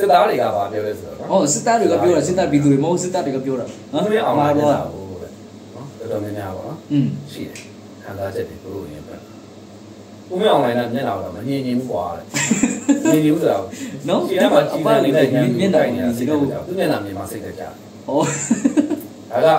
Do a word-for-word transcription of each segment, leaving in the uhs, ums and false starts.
စစ်သားတွေကပါပြောလဲဆိုတော့နော်ဟုတ်စစ်သားတွေကပြောတာစစ်သားပြည်သူတွေမဟုတ်စစ်သားတွေကပြောတာနော်မင်းအောင်လာတော့နော်တော်တော်များများပါနော်อืมရှိတယ်ခံစားချက်တွေတို့ရင်ပဲဦးမင်းအောင်လိုင်းကမျက်နှာတော့မငြင်းငြင်းဘူးကွာတဲ့ငြင်းငြင်းဘူးဆိုတော့နော်ဒီထဲမှာကြီးတဲ့လေးမျက်နှာနေစီတော့သူမျက်နှာမြင်မှာစိတ်သက်ကြတယ်ဟောဒါက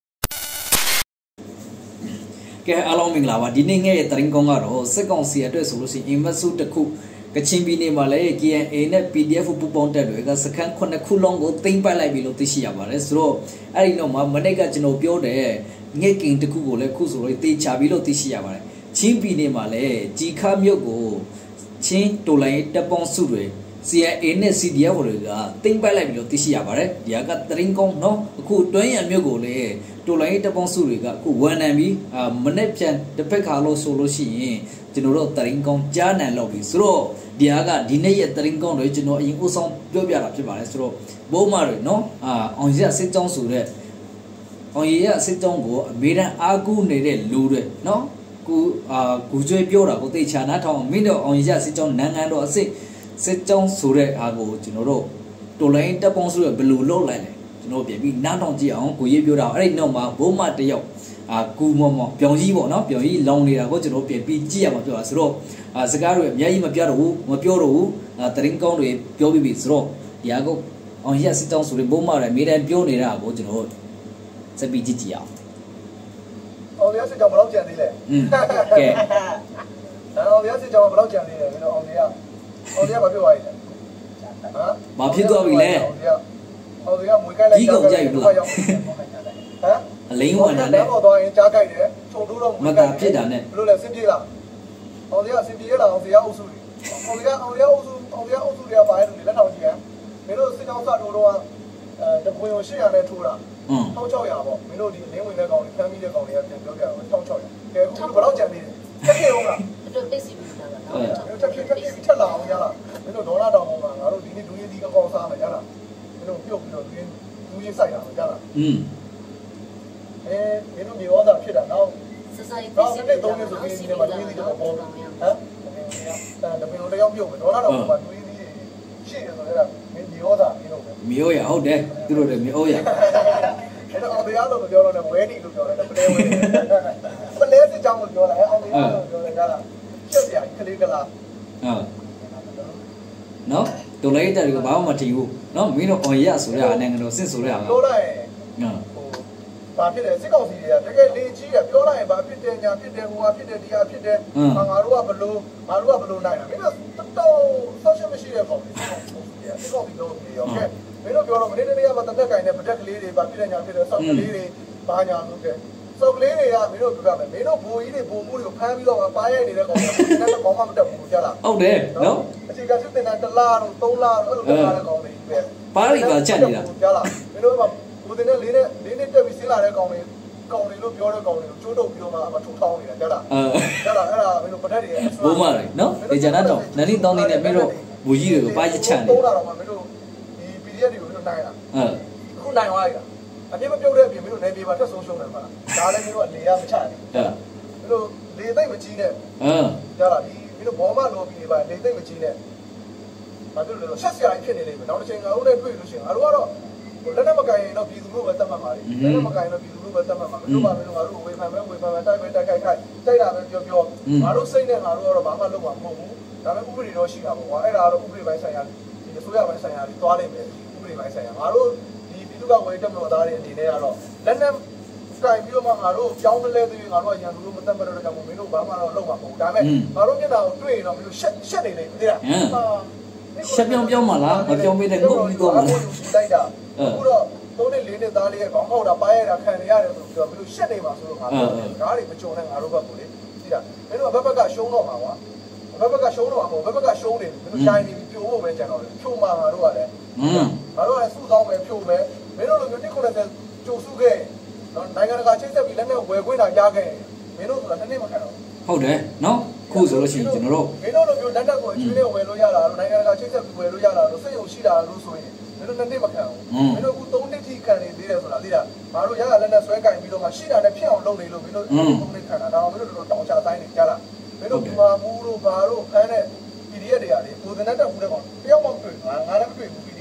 ကဲအားလုံးမင်္ဂလာပါဒီနေ့ငဲ့ရဲ့တရင်ကောင်းကတော့စစ်ကောင်စီအတွက်ဆိုလို့ရှိရင် invest တစ်ခုကချင်ပြည်နယ်မှာလည်း K N A နဲ့ P D F ပူပေါင်းတက်တွေကစခန်းခုနှစ်ခုလုံးကိုသိမ်းပိုက်လိုက်ပြီလို့သိရှိရပါတယ်ဆိုတော့အဲ့ဒီတော့မှမနေ့ကကျွန်တော်ပြောတဲ့ငဲ့ကင်တစ်ခုကိုလည်းခုဆိုလို့သိချပြီလို့သိရှိရပါတယ်ချင်းပြည်နယ်မှာလည်းကြီးခါမြို့ကိုချင်းတိုလိုင်းတပ်ပေါင်းစုတွေ C N A နဲ့ C D F တွေကသိမ်းပိုက်လိုက်ပြီလို့သိရှိရပါတယ်ဒီကတရင်ကောင်းနော်အခုတွင်းရမြို့ကိုလည်းတိုလိုင်းတပ်ပေါင်းစုတွေကအခုဝန်နံပြီးမနေ့ပြန်တစ်ဖက်ခါလို့ဆိုလို့ရှိရင်ကျွန်တော်တို့တရင်ကောင်းကြားနံလောက်ပြီဆိုတော့ဒီဟာကဒီနေ့ရဲ့တရင်ကောင်းတွေကျွန်တော်အရင်ဥဆောင်ပြောပြတာဖြစ်ပါတယ်ဆိုတော့ဘိုးမတွေနော်အာအောင်ရစစ်ကြောင်းဆိုတဲ့အောင်ရစစ်ကြောင်းကိုအမေရိကန်အာကူနေတဲ့လူတွေနော်ကူအာကူကျွေးပြောတာကိုသိချာနားထောင်မင်းတို့အောင်ရစစ်ကြောင်းနိုင်ငံတော်အစစ်စစ်ကြောင်းဆိုတဲ့အားကိုကျွန်တော်တို့တိုလိုင်းတပ်ပေါင်းစုရဲ့ဘယ်လိုလုပ်လိုက်လဲကျွန်တော်ပြန်ပြီးနားထောင်ကြည့်အောင်ကိုရေးပြောတာအဲ့ဒီနောက်မှာဘိုးမတယောက်အာကူမော်မော်ပြောင်ကြီးပေါ့နော်ပြောင်ကြီးလောင်နေတာကိုကျွန်တော်ပြန်ပြီးကြည့်ရမှာပြောတာဆိုတော့အာစကားတွေအများကြီးမပြောတော့ဘူးမပြောတော့ဘူးအာတရင်ကောင်းတွေပြောပြီးပြီဆိုတော့ဒီဟာကိုအောင်ရစစ်ကြောင်းဆိုတဲ့ဘိုးမတွေအမြဲတမ်းပြောနေတာကိုကျွန်တော်စပီကြည့်ကြည့်အောင်အောင်ရစစ်ကြောင်းဘယ်လောက်ကြံသေးလဲอืมကဲအောင်ရစစ်ကြောင်းဘယ်လောက်ကြံသေးလဲကျွန်တော်အောင်ရအောင်ရဘာပြောရလဲဟမ်ဘာဖြစ်သွားပြီလဲအောင်ရမွေကိုက်လိုက်ကြီးကုန်ကြိုက်ဘူးလားဟမ်အလိန်ဝင်တာနဲ့တော့တော့ရင်ကြားကြိုက်တယ်ခြုံတိုးတော့မတာဖြစ်တာနဲ့ဘယ်လိုလဲစင်ပြေလားအောင်ရစင်ပြေလားအောင်ရအုပ်စုအောင်ရအောင်ရအုပ်စုအောင်ရအုပ်စုတွေကပါရတယ်လက်ထောင်ကြည့်ရမင်းတို့စစ်ကြောင်းစတိုးတော့အဲတပွင့်ကို၈ရာနဲ့ထိုးတာอืม၁၆၀၀ပေါ့မင်းတို့ဒီလင်းဝင်တဲ့ကောင်တွေဖမ်းပြီးတဲ့ကောင်တွေကပြန်ပြောပြအောင်၁၆၀၀ကဲအခုဘယ်တော့ကြံသေးလဲတက်ခဲ့အောင်လားတော်ပိတ်စီပြီးတာလားဟုတ်တက်ခဲ့တက်ခဲ့ပြီးထက်လာအောင်ရလားမင်းတို့ဒေါ်လာတောင်ပေါ်မှာငါတို့ဒီနေ့ဒူးရင်းဒီအကောင်စားမယ်ရလားမင်းတို့ပြုတ်ပြီးတော့ဒူးရင်းဒူးရင်းစိုက်တာရလားอืมအဲမင်းတို့မြေဩဇာဖြစ်တာနောက်စစိုက်ပိတ်စီပြီးတော့ဒီနေ့မှာဒူးရင်းဒီတော့ပေါ်ဟမ်တပင်တို့တယောက်ပြုတ်မယ်ဒေါ်လာတောင်ပေါ်မှာဒူးရင်းဒီရှိတယ်ဆိုတော့မင်းမြေဩဇာမင်းတို့ပဲမြေဩရဟုတ်တယ်သူတို့လည်းမြေဩရအဲ့တော့အောင်တရားလို့ပြောတော့လည်းဝဲနေလို့ပြောတယ်ပလဲဝဲပလဲစစ်ကြောင်းလို့ပြောတယ်အောင်တရားလို့ပြောတယ်ကလားရှက်စရာကလေးကလားဟုတ်နော်တိုလိုက်တဲ့ကဘာမှမထီဘူးနော်မင်းတို့အောင်ရဆိုတဲ့နိုင်ငံတော်စစ်ဆိုတဲ့ဟာပြောလိုက်ဟုတ်ဘာဖြစ်လဲစစ်ကောင်စီတွေကတကယ်လေကြီးတယ်ပြောလိုက်ရင်ဘာဖြစ်တယ်ညာဖြစ်တယ်ဟိုဟာဖြစ်တယ်ဒီဟာဖြစ်တယ်ငါတို့ကဘလို့ငါတို့ကဘလို့နိုင်တာမင်းတို့တော့ဆော့ရှယ်မရှိတဲ့ကောင်တွေစစ်ကောင်စီတို့ပြီးရောကဲမင်းတို့ပြောတော့မနေ့တနေ့ကမှတက်တက်ကင်နဲ့ပတက်ကလေးတွေဗာပြည့်ညာဖြစ်တယ်ဆောက်ကလေးတွေဘာညာလို့ကဲဆောက်ကလေးတွေကမင်းတို့ပြောပြမယ်မင်းတို့ဘိုးကြီးတွေဘိုးမှုတွေကိုဖမ်းပြီးတော့ပါရဲနေတဲ့ကောင်တွေကတော့ကောင်းမှမတက်ဘူးကြားလားဟုတ်တယ်နော်အခြေခံစစ်တင်တာတစ်လားတော့သုံးလားအဲ့လိုတက်လာတဲ့ကောင်တွေပဲပါရီပါချက်နေတာကြားလားမင်းတို့ကဘိုးတင်နဲ့လေးနဲ့လေးနဲ့တက်ပြီးဆင်းလာတဲ့ကောင်တွေကောင်တွေလို့ပြောတဲ့ကောင်တွေကိုကျိုးတုပ်ပြီးတော့မှအထူထောင်းနေတာကြားလားကြားလားအဲ့ဒါမင်းတို့ပတက်တွေဘိုးမတွေနော်ဒီကျန်တော့နန်းလေးတောင်းနေတဲ့မင်းတို့ဘူကြီးတွေကိုပါချက်ချက်နေသုံးလာတော့မှမင်းတို့ဒီ P D F တွေကိုမင်းတို့နိုင်လားဟုတ်ခုနိုင်သွားပြီလားအပြည့်မပြုတ်တဲ့အပြင်မင်းတို့နေပြေပါတက်ဆုံးရှုံးတယ်မလားဒါလည်းမင်းတို့အလေရမချဘူးဟုတ်မင်းတို့လေသိမ့်မကြီးနဲ့ဟုတ်ကြားလားဒီမင်းတို့ဘောမလော်ပြီးနေပါလေသိမ့်မကြီးနဲ့ဘာဖြစ်လို့လဲဆက်စရာကြီးဖြစ်နေလိမ့်မယ်နောက်တစ်ချိန်ငါတို့နဲ့တွေ့လို့ရှိရင်ငါတို့ကတော့လက်နဲ့မကင်ရင်တော့ပြည်သူတို့ပဲတတ်မှတ်ပါလေလက်နဲ့မကင်တော့ပြည်သူတို့ပဲတတ်မှတ်ပါမင်းတို့ပါမင်းတို့ငါတို့ဝေဖန်မယ်ဝေဖန်မယ်တိုက်ပဲတိုက်ခိုက်ခိုက်တိုက်တာပဲပြောပြောငါတို့စိတ်နဲ့ငါတို့ကတော့ဘာမှလုပ်မှာမဟုတ်ဘူးဒါပေမဲ့ဥပဒေတော့ရှိတာပေါ့ကွာအဲ့ဒါတော့ဥပဒေပိုင်းဆိုင်ရာဒီအစိုးရပိုင်းဆိုင်ရာတွေသွားလိမ့်မယ်ဥပဒေပိုင်းဆိုင်ရာငါတို့ဒီပြည်သူကဝေတက်မလို့သားတွေအနေနဲ့ကတော့လက်နဲ့ကင်ပြီးတော့မှငါတို့ကြောင်းမလဲသေးငါတို့ကရန်သူတို့မတတ်မှတ်တော့ကြောင့်မင်းတို့ဘာမှတော့လုပ်မှာမဟုတ်ဒါပေမဲ့ငါတို့မျက်နှာကိုတွေ့ရင်တော့မင်းတို့ရှက်ရှက်နေလိမ့်မယ်သိလားရှက်ပြောင်းပြောင်းမလားမပြောင်းမေးတဲ့ငုံပြီးတော့မလားတိုက်တာအခုတော့သုံးနဲ့လေးနဲ့သားလေးရဲ့ခေါင်းဟောက်တာပါရတာခံရတယ်ဆိုပြီးတော့မင်းတို့ရှက်နေပါဆိုတော့ငါတို့ဓာတ်တွေမကြုံနဲ့ငါတို့ဘက်ကိုလေသိလားမင်းတို့ဘက်ဘက်ကရှုံးတော့မှာကွာဘက်ဘက်ကရှုံးတော့မှာမဟုတ်ဘက်ဘက်ကရှုံးနေမင်းတို့ရှိုင်းနေပြီးပြို့ဖို့ပဲကြံတော့တယ်ဖြို့မှာငါတို့ကလည်းอืมငါတို့ကလည်းစုဆောင်ပဲဖြို့မယ်မင်းတို့လိုမျိုးတစ်ခုနဲ့ကြိုစုခဲ့နိုင်ငံတကာချိတ်ဆက်ပြီးလက်နဲ့ဝယ်ခွင့်တာရခဲ့မင်းတို့ဆိုတာတစ်နေ့မခံတော့ဟုတ်တယ်နော်ခုဆိုလို့ရှိရင်ကျွန်တော်တို့မင်းတို့လိုမျိုးလက်တက်ကိုအကျွေးနဲ့ဝယ်လို့ရတာလို့နိုင်ငံတကာချိတ်ဆက်ပြီးဝယ်လို့ရတာလို့စိတ်ယုံရှိတာလို့ဆိုရင်မင်းတို့တစ်နေ့မခံဘူးမင်းတို့အခုသုံးနှစ်ထိခံနေသေးတယ်ဆိုတာသိလားငါတို့ရရလက်နဲ့ဆွဲကင်ပြီးတော့မှရှိတာနဲ့ဖြစ်အောင်လုပ်နေလို့မင်းတို့သုံးနှစ်ခံတာဒါတော့မင်းတို့တော်တော်တောင်ချတိုင်းနေကြလားမင်းတို့ဒီမှာမူးတို့ဘာတို့ဖမ်းတဲ့ P D F တွေကလေကိုယ်စနတ်တက်ဘူးတဲ့ကောင်တယောက်မှမတွေ့ငါငါလည်းမတွေ့ဘူး P D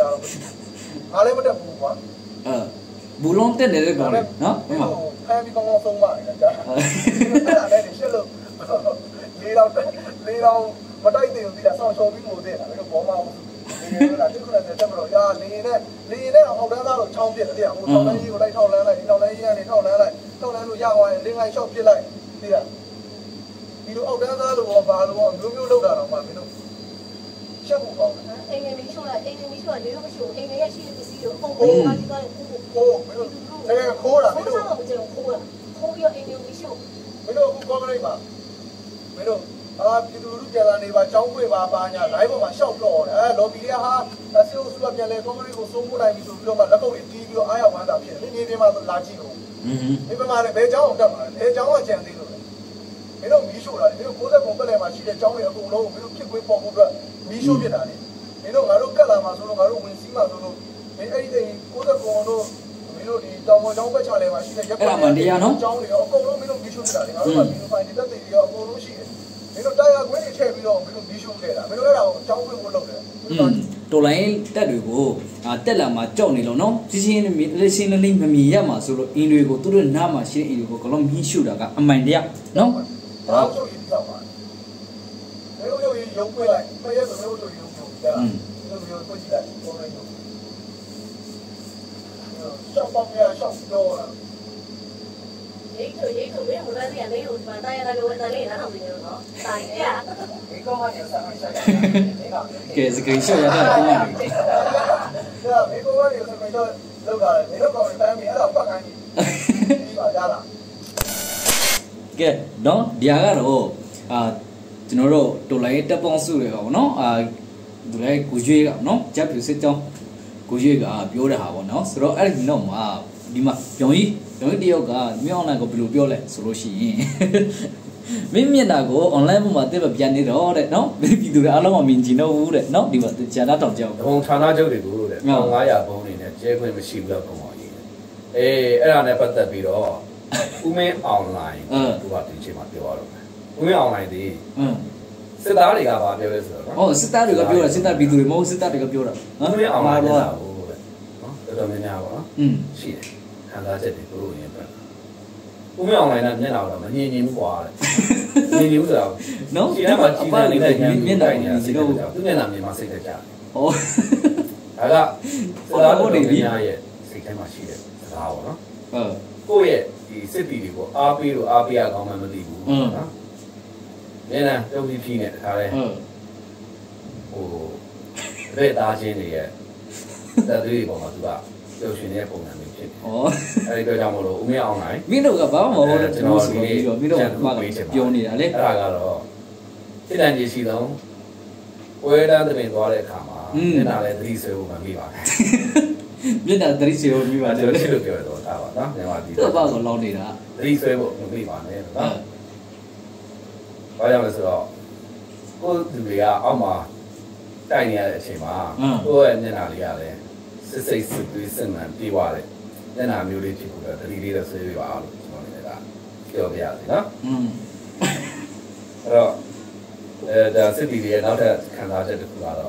တော့အားလည်းမတက်ဘူးကွာအဲဘူလုံးတက်နေတဲ့ကောင်လေနော်ဟုတ်ပါဖမ်းပြီးကောင်းကောင်းဆုံးပါတယ်ကြာအဲ့ဒါလည်းရှစ်လို့လေးတော့လေးတော့မတိုက်သေးဘူးဒီလားဆောင်းရှော်ပြီးမို့တဲ့တာလည်းဘောမအောင်ဒီလိုလားဒီကုလားတက်မလို့ရာလေနဲ့လေနဲ့အောက်တန်းသားတော့ချောင်းပြစ်တယ်ဟိုထောက်လန်းကြီးကိုလိုက်ထောက်လန်းလိုက်ဒီထောက်လန်းကြီးကနေထောက်လန်းလိုက်ထောက်လန်းလို့ရသွားရင်လင်းလိုက်ရှော့ပြစ်လိုက်ဒီလားဒီလိုအောက်တန်းသားလို့ဘာလို့မျိုးမျိုးလောက်တာတော့မှမင်းတို့ရှက်ဖို့ကောင်းတယ်အိမ်ငယ်မီးရှို့လိုက်အိမ်ငယ်မီးရှို့လေတော့မရှိဘူးအိမ်ငယ်ရဲ့ရှိတဲ့ပစ္စည်းကိုပုံပုံပါကြီးသွားတယ်ကိုကိုမင်းတို့တကယ်ခိုးတာမင်းတို့ခိုးတာမကျတော့ခိုးတာခိုးပြီးအိမ်ငယ်မီးရှို့မင်းတို့အခုကောင်းကလေးပါမင်းတို့အာပြည်သူလူထုကြလာနေပါចောင်းပွေပါပါညာ live ပေါ်မှာရှောက်တော့တယ်အဲ lobby တွေကဟာအစီအစုကပြန်လဲကောင်းကလေးကိုစိုးမိုးလိုက်ပြီဆိုပြီးတော့မှလက်ကုပ်တွေတီးပြီးတော့အားရဝမ်းသာဖြစ်တယ်နေနေမှာလာကြည့်လို့อือဒီပမာလည်းဘယ်ចောင်းအောင်တက်မှာလဲဘယ်ចောင်းကကြံသေးလို့လဲမင်းတို့မီးရှို့တာလေမင်းတို့ကိုယ်သက်ပုံပက်လဲမှာရှိတဲ့ចောင်းတွေအကုန်လုံးကိုမင်းတို့ဖြစ်ခွင့်ပေါ်ဖို့အတွက်မီးရှို့ဖြစ်တာလေမင်းတို့ငါတို့ကတ်လာမှာဆိုလို့ငါတို့ဝင်စီးမှာဆိုလို့မင်းအဲ့ဒီကိုယ်သက်ပုံတို့မင်းတို့ဒီတောင်ပေါ်ចောင်းဘက်ချလဲမှာရှိတဲ့ရက်အဲ့ဒါမှတရားနော်ចောင်းတွေအကုန်လုံးမင်းတို့မီးရှို့ဖြစ်တာလေငါတို့ကဒီလိုဖိုင်တွေတက်တွေရောအကုန်လုံးရှိတယ်မင်းတို့တရားခွင့်တွေထည့်ပြီးတော့မင်းတို့မီးရှို့ခဲ့တာမင်းတို့အဲ့ဒါကိုចောင်းခွင့်ကိုလုပ်တယ်တော်လိုင်းတက်တွေကိုတက်လာမှာကြောက်နေလို့နော်စီစီလေးရှင်းလေးမမြင်ရမှာဆိုလို့အင်းတွေကိုသူတို့နားမှာရှင်းအင်းတွေကိုကလုံးမြင်းရှုတာကအမှန်တရားနော်ဘာလို့ဒီတော့ပါမင်းတို့ရုပ်ရုပ်ခွင့်လိုက်မရဲဆိုမင်းတို့ရုပ်ရုပ်ကြာမင်းတို့ရုပ်ခွင့်ကြည့်လိုက်ပေါ်နေတော့ရှောက်ပေါက်ရရှောက်တော့ရိတ်ဆိုရိတ်ဆိုဘယ်မှာလဲရလေဟိုမှာတရားရဝင်တယ်လေနားထောင်နေတော့နော်တိုင်ရဒီကောင်ကနေဆက်မဆိုင်ကဲစကရီရှော့ရတာပုံရတယ်ဒါဒီကောင်ကနေဆက်မဆိုင်လောက်တာလေဒီကောင်တိုင်းပြီးအဲ့ဒါပတ်ခိုင်းပြီးပါကြလားကဲနော်ဒီဟာကတော့အာကျွန်တော်တို့တော်လိုင်းတက်ပေါင်းစုတွေကပေါ့နော်အာသူလည်းကိုရွေးကနော်ဂျပ်ပြူစစ်ကြောင်းကိုရွေးကပြောတဲ့ဟာပေါ့နော်ဆိုတော့အဲ့ဒီနောက်မှာဒီမှာပြောင်းကြီးပြောင်းကြီးတယောက်ကမြောင်းလိုက်ကိုဘယ်လိုပြောလဲဆိုလို့ရှိရင်မင်းမျက်နှာကို online ပေါ်မှာတက်ပြပြန်နေတော့တဲ့နော်ပြည်သူတွေအားလုံးမမြင်ကြည့်တော့ဘူးတဲ့နော်ဒီမှာဂျန်နာတောင်ကြောက်ဘုံဌာနချုပ်တွေကိုတဲ့ငါးရာဘုံနေနဲ့ကျဲခွင့်မရှိဘူးတော့ပုံပေါ်ရေးအေးအဲ့ဒါနဲ့ပတ်သက်ပြီးတော့ဦးမင်း online သူကဒီချိန်မှာပြောရတော့ဦးမင်း online ဒီစစ်သားတွေကဘာပြောလဲဆိုတော့နော်ဟုတ်စစ်သားတွေကပြောတာစစ်သားပြည်သူတွေမဟုတ်စစ်သားတွေကပြောတာနော်ဦးမင်း online တော့ဟုတ်တဲ့နော်တော်တော်များများပါနော်อืมရှိတယ်ခံစားချက်တွေကိုလို့ရင်ပြန်ဦးမင်း online နဲ့မျက်နှာတော့မငြင်းငြင်းဘူးကွာတဲ့ငြင်းငြင်းဘူးဆိုတော့နော်ဒီမှာကြီးနေတဲ့မျက်နှာနေတာစိတ်တော့သူမျက်နှာမြင်မှစိတ်တကြတယ်ဟောဒါကစစ်သားတွေများရဲ့စိတ်ထဲမှာရှိတဲ့စကားပေါ့နော်ဟုတ်ကိုယ့်ရဲ့ဒီစစ်တီတွေကိုအားပေးလို့အားပေးရကောင်းမှမသိဘူးနော်နည်းနည်းတုံးပြီးဖြီးနေတခါလဲဟိုဘယ်သားချင်းတွေရဲ့တက်သေးတွေပေါ်မှာသူကပြောရှင်နေတဲ့ပုံစံမျိုးဖြစ်တယ်။အဲဒီတော့ကြောင့်မလို့ဦးမင်းအောင်နိုင်မင်းတို့ကဘာမှမဟုတ်တဲ့ကျွန်တော်ဒီနေ့မင်းတို့ကပြောနေတာလေအဲ့ဒါကတော့စစ်တမ်းကြီးရှိတော့ပွဲတန်းတင်သွားတဲ့အခါမှာမျက်နှာလည်းသတိဆွဲဖို့မမိပါဘူး။မျက်နှာသတိဆွဲဖို့မိပါတယ်လို့လို့ပြောတော့တာပါနော်။မြန်မာပြည်တော့ဘာကိုလောင်းနေတာသတိဆွဲဖို့မမိပါနဲ့နော်။ဘာကြောင့်လဲဆိုတော့ကိုယ်သူတွေကအောက်မှာတိုက်နေရတဲ့အချိန်မှာကိုယ့်ရဲ့မျက်နှာလေးကလည်းစစ်စိတ်စစ်သွေးစစ်မှန်ပြေးသွားတယ်။မျက်နှာမျိုးလေးဖြစ်ဖို့တော့တတိလေးတော့ဆွေးပြပါလို့ကျွန်တော်လည်းကပြောပြရစီနော်။อืมအဲ့တော့အဲဒါစစ်တီတွေရဲ့နောက်ထပ်ခံစားချက်တစ်ခုကတော့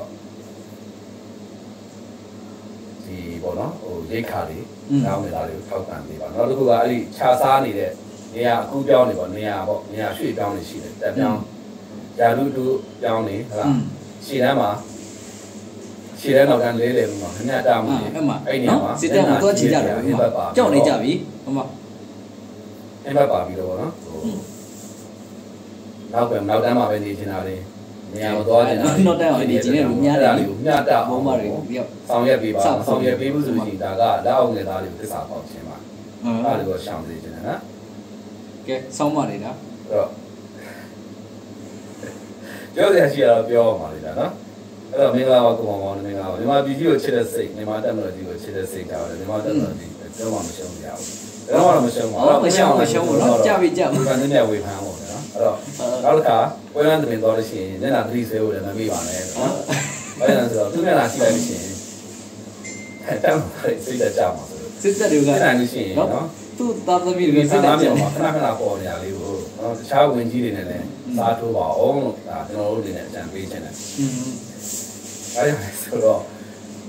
ဒီပေါ့နော်ဟိုရိတ်ခါတွေနောင်းနေတာတွေကိုထောက်ပံ့ပေးပါနောက်တစ်ခုကအဲ့ဒီခြာစားနေတဲ့နေရာအကူပြောင်းနေပေါ့နေရာပေါ့နေရာရွှေ့ပြောင်းနေရှိတယ်တက်ပြောင်းယာလူတူပြောင်းနေဟုတ်လားခြေတန်းမှာခြေတန်းတော့ကန်လေးလေမှာခဏတာမှုအဲ့နေရာမှာစစ်တမ်းမှာတော့ခြေကြတယ်ကြောက်နေကြပြီဟုတ်မအဲ့ဘက်ပါပြီးတော့ပေါ့နော်နောက်ပဲနောက်တန်းမှာပဲနေချင်တာလေနေရာမသွားချင်တာနောက်တန်းအောင်နေချင်တယ်လို့ညတာလေးကိုညတာဘောမတွေဆောင်ရွက်ပေးပါဆောင်ရွက်ပေးမှုဆိုရင်ဒါကလက်အောက်ငယ်သားတွေကိုသစ္စာပေါက်ခြင်းပါအဲ့ဒါကိုရှောင်စေချင်တယ်နော်ကဲဆောင်းမနေတာအဲ့တော့ပြောရရှိရတော့ပြောပါလိမ့်နော်အဲ့တော့မင်္ဂလာပါကိုမောင်မောင်မင်္ဂလာပါမြန်မာပြည်ကြီးကိုချစ်တဲ့စိတ်မြန်မာတက်မတော်ကြီးကိုချစ်တဲ့စိတ်ကြောင့်မြန်မာတက်မတော်ကြီးပြောမှမရှုံးကြဘူးအဲ့တော့မရှုံးပါဘူးမရှုံးမရှုံးဘူးနော်ကြပြီကြပြီဒီကနေ့ဝေဖန်ပါမယ်နော်အဲ့တော့နောက်တစ်ခါပွဲလမ်းတင်သွားလို့ရှိရင်လက်နာသတိဆွဲဖို့လည်းမမေ့ပါနဲ့နော်ဘာလဲဆိုတော့သူမျက်နှာရှိလိုက်လို့ရှိရင်တမ်းစိတ်တက်ကြမှာစစ်တက်တွေကအဲ့ဒါလို့ရှိရင်နော်သူ့သားသမီးတွေစစ်တက်ကြမှာခဏခဏပေါ်နေရလေးကိုနော်တခြားဝင်ကြီးတွေနဲ့လည်းစားထိုးပါအောင်လို့ဒါကျွန်တော်တို့တွေနဲ့အကြံပေးချင်တယ်อืมအဲ့ဒါဆိုတော့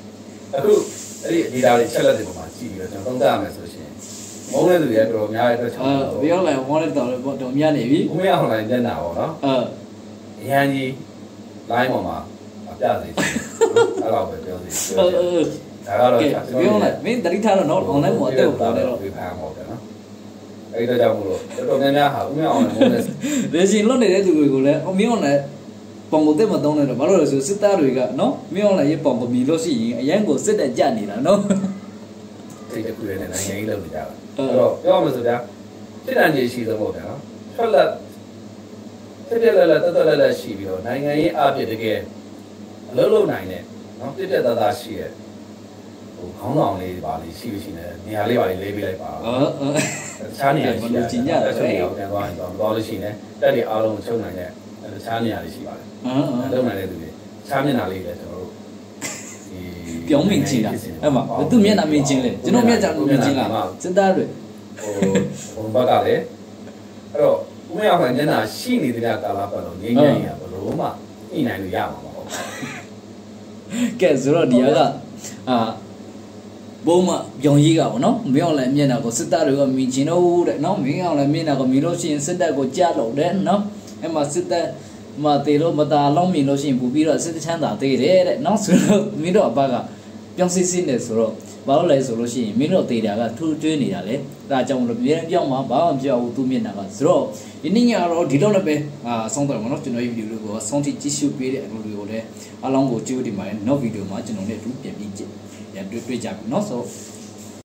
အခုအဲ့ဒီဒီတာတွေချက်လက်တွေပေါ်မှာကြည့်ပြီးတော့ကျွန်တော်သုံးသပ်ရမယ်ဆိုရှင်မုန်းတဲ့လူတွေတော်တော်များတဲ့အတွက်ကြောင့်အဲပြောလိုက်ဝေါ်လက်တော်တော်များနေပြီဦးမင်းအောင်လိုင်းညံ့တာပေါ့နော်အဲအရန်ကြီး line ပေါ်မှာအပြစေချင်အဲ့လိုပဲပြောစီအဲအဲဒါကတော့ပြောလိုက်မင်းတတိထားတော့နော် online ပေါ်တက်ပေါ်တယ်တော့ပြဖမ်းမှာပေါ့နော်အဲ့ဒါကြောင့်မလို့တော်တော်များများဟာဦးမင်းအောင်လိုင်းမုန်းတဲ့ရေရှင်လွတ်နေတဲ့သူတွေကိုလည်းအမင်းအောင်လည်းပုံကိုတက်မသုံးနဲ့တော့ဘာလို့လဲဆိုစစ်သားတွေကနော်မင်းအောင်လည်းရေပုံကိုမြည်လို့ရှိရင်အရန်ကိုစစ်တက်ကြနေတာနော်စိတ်တခုရတဲ့နိုင်ငံကြီးလုပ်နေကြတာအဲ့တော့ပြောရမယ်ဆိုဗျာစစ်တမ်းကြီးရှိသမို့ဗျာနော်ထွက်လက်တက်တက်လက်လက်တက်တက်လက်လက်ရှိပြီးတော့နိုင်ငံရေးအပြည့်တကယ်အလုံးလုံးနိုင်တဲ့နော်ပြည့်ပြည့်သားသားရှိရဲ့ဟိုခေါင်းဆောင်လေးပါလေးရှိရှိနေနေရာလေးပါလေးလေးပေးလိုက်ပါအော်အော်တခြားနေရာရှိတယ်ချင်းကြတယ်ဆိုရင်ပြန်သွားရင်တော့သွားလို့ရှိရင်တက်တွေအားလုံးချုပ်နိုင်တဲ့တခြားနေရာလေးရှိပါတယ်အော်အော်လုံးနိုင်တဲ့သူတွေတခြားမျက်နှာလေးလည်းကျွန်တော်တို့ပြောင်းမြင်ချင်းတာအဲ့မှာသူမျက်နှာမြင်ချင်းလေကျွန်တော်မျက်ကြောင်မြင်ချင်းလားစစ်သားတွေဟိုဘုံဘက်ကလည်းအဲ့တော့ဦးမရောက်ခိုင်မျက်နှာရှိနေတဲ့ကာလပတ်လုံးငြိမ်းချမ်းရဘလို့မှညှိနိုင်လို့ရမှာမဟုတ်ဘူးကဲဆိုတော့ဒီကအာဘုံမပြောင်းကြီးကပေါ့နော်မင်းအောင်လည်းမျက်နှာကိုစစ်သားတွေကမြင်ချင်းတော့တဲ့နော်မင်းအောင်လည်းမျက်နှာကိုမြင်လို့ရှိရင်စစ်တပ်ကိုကြားလို့တဲ့နော်အဲ့မှာစစ်တပ်မသေးလို့မตาလောင်းမြင်လို့ရှိရင်ပူပြီးတော့စစ်တချမ်းသာသေးတယ်တဲ့နော်ဆိုတော့မင်းတို့အဘကပြောင်းစစ်စစ်နေဆိုတော့ဘာလို့လဲဆိုလို့ရှိရင်မင်းတို့သေးတာကထူးကျွေးနေတာလေဒါကြောင့်မလို့မြေပြောင်းမှာဘာမှမပြောဘူးသူမျက်နှာကဆိုတော့ဒီနေ့ညတော့ဒီလောက်လည်းပဲအာဆုံးတော့မှာနော်ကျွန်တော်ဒီဗီဒီယိုလေးကိုဆုံးထိကြည့်ရှုပေးတဲ့အလုပ်တွေကိုလည်းအလောင်းကိုကြည့်ဦးဒီမှာနော်ဗီဒီယိုမှာကျွန်တော်လည်းအတူပြန်ပြီးကြည့်ရတွေ့တွေ့ကြပြီနော်ဆို